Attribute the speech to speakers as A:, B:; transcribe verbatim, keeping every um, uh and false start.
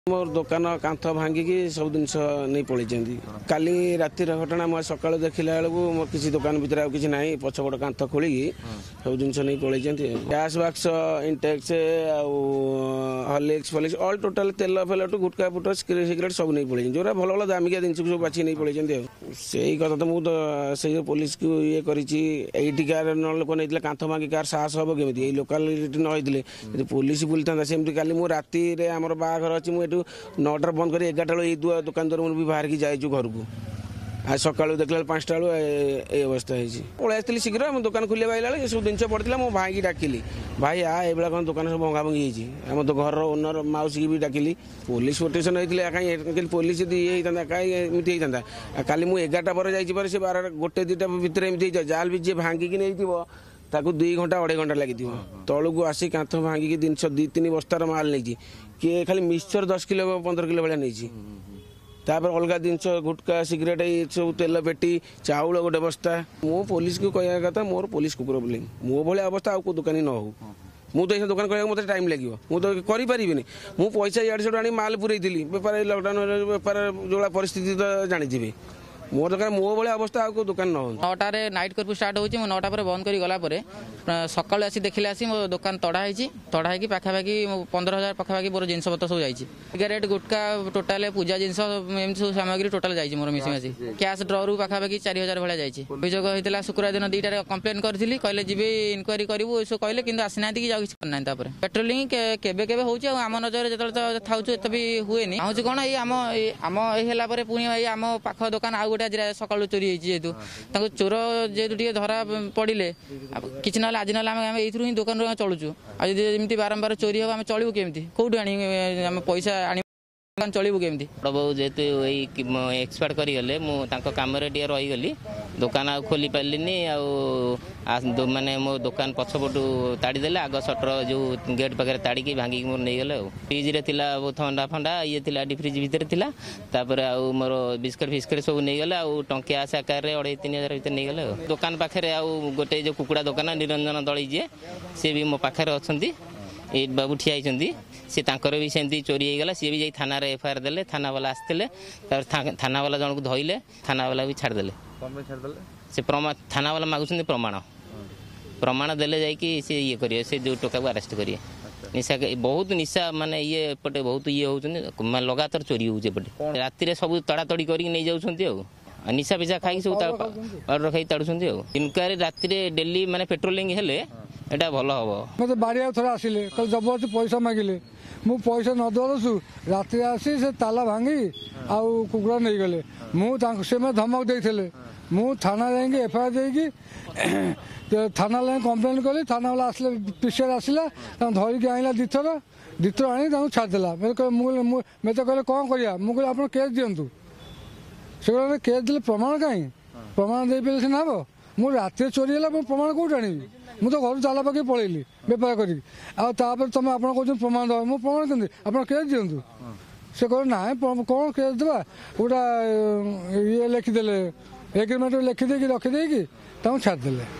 A: मोर दुकान कांथ भांगिकी सब जिन नहीं पलि काली रातिर घटना मुझे सका देखला बेलू मोर किसी दुकान भितर आ कि ना पछपट कांथ खोलिकी सब जिन नहीं पलि गैस बाक्स इंटेक्स हॉर्लिक्स फॉर्लिक्स ऑल टोटल तेल फेल टू गुटका फुट सिगरेट सब नहीं पलि जो भल भल दामिका जिन सब बाछी नहीं पलि से कथा तो मुझे पुलिस को ये कर लोक नहीं कांथ भांगी कार साहस हम केमी लोकालिटी न पुलिस बुली था सेमती काली मुझे राति आम बाहर अच्छी नौटार बंद कर एगारटा ये दुकान द्वारा मुझे बाहर की जाइए घर को आज सका देखला पांचटा बेलू ये अवस्था है पलि शीघ्र मुझे दुकान खोल ये सब जिन पड़ा मो भाई की डाकिली भाई आ ये कौन दुकान सब भंगा भंगी होम तो घर ओनर मौसी की भी डाकिली पुलिस प्रोटेक्शन होता कहीं पुलिस ये कहीं होता काली मुझे एगारटा पर जाइए से बार गोटे दुटा भितर एमती जाल भी जी भांगिकी नहीं ताकू दुई घंटा अढ़ाई घंटा लगी तलू को आसी कांथ भांगिकी जिनस दी तीन बस्तार माल नहीं किए खाली मिक्सचर दस किलो पंद्रह किलो भाया नहीं तापर अलग जिनस गुटका सिगरेट ये सब तेल पेटी चाउल गोटे बस्ता मो पुलिस को कह कथा मोर पुलिस कुकुर बोली मो भाया अवस्था आउ दुकानी न हो मुझे तो दुकान करने मत टाइम लगे मुझे करें मु पैसा इे से आनी माल पूरी बेपार लकडाउन बेपार जो परिस्थिति तो जानी मोर दुकान मो भाया अवस्था आउ दुकान न हो
B: नौटार नाइट कर्फ्यू स्टार्ट होची मो नौटा पर बंद करी गला परे सकाळ आसी देखिले आसी मो दुकान तड़ा है तड़ा है पाखापाखि पंद्रह हजार पाखापाखि मोर जिनस पत्र सब जाइए सिगरेट गुटका टोटाल पूजा जिनस एम सब सामग्री टोटाल जाइए मोर मिसी मिसी कैश ड्रॉ पाखापाखि चार हजार भाया जाइए अभियोग होता शुक्रवार दिन दुईटा कम्प्लेन करी कहले जी इनक्वारी करूँ सब कहले कि आसीना कि करना पेट्रोलिंग केबे केबे होची आम नजर जो था एत भी हुए हूँ कौन ये आम आम है पुणी आम पाख दुकान आउ आज सका चोरी जेहेतु चोर जेहेतु टे धरा पड़े कि ना आज ना आम ये दुकान चलुचु आज बारंबार चोरी हम आम चलू केमी कौटू आम पैसा आनी चलू केमी
C: बड़ बो जेहेतु एक्सपायर करगले मुझे कम रहीगली दुकान आ खोली पार्लिनी माने मो दुकान पछपटू ताड़ीदे आग सटर जो गेट पाखे ताड़ी भांगिक मोर नहीं गले फ्रिज थिला थंडा फंडा ये थिला डी फ्रिज भितर थिला तापर आ मोर बिस्कुट फिस्कुट सब नहीं गले आ टंकिया आकार अढ़ाई तीन हजार भर नहीं गले दुकान पाखे आ गोटे जो कुकुड़ा दुकान निरंजन दली जी सी भी मो पाखे अच्छा ये बाबू ठिया सी तांकर भी सेमती चोरी होगा सी भी जाई थाना रे एफआईआर देले थाना वाला आसते थाना वाला जन को धोइले थाना वाला भी छाड़देले से प्रमाण थाना वाला मागुଛନ୍ତି प्रमाण प्रमाण देले जाइए सी ये करिए से जो टोका को अरेस्ट करिए निशा बहुत निशा माने ये एपटे बहुत ये होउछन लगातार चोरी होउछ एपटे राति रे सब तड़ातड़ी करी नहीं जाउछन्ती आ निशा पिशा खाई सब ऑर्डर खाई ताड़ुछन्ती आ इनक्वारी राति रे डेली माने पेट्रोलिंग हेले एटा भल हम
D: मत बाड़िया थोड़ा आसिले कल जबरदस्ती पैसा मागिले मु पैसा न दलसु राति आसी से ताला भांगी आउ कुकुरा नहीं गले मु से धमक देते मु थाना जाएंगे एफआईआर देगी थाना लाइन कंप्लेन कली थाना वाला आसले पिक्चर आसला धरिकी आईला दिथर दिथर आनी छाड़देला मैं तो कहले कौन करिया मु कहले आप केस दिंतु से कहले केस देले प्रमाण कहीं प्रमाण दे पे सीना हम मु राति चोरी है प्रमाण कौट आनी मु तो घर ताला पकड़ पलैली बेपार करी तुम आप प्रमाण दे मु प्रमाण केमती आप केस दिंतु से कह ना कौन केस देवा गोटा ये लिखिदे एग्रीमेंट लिखिदे रखिदे छाड़देले।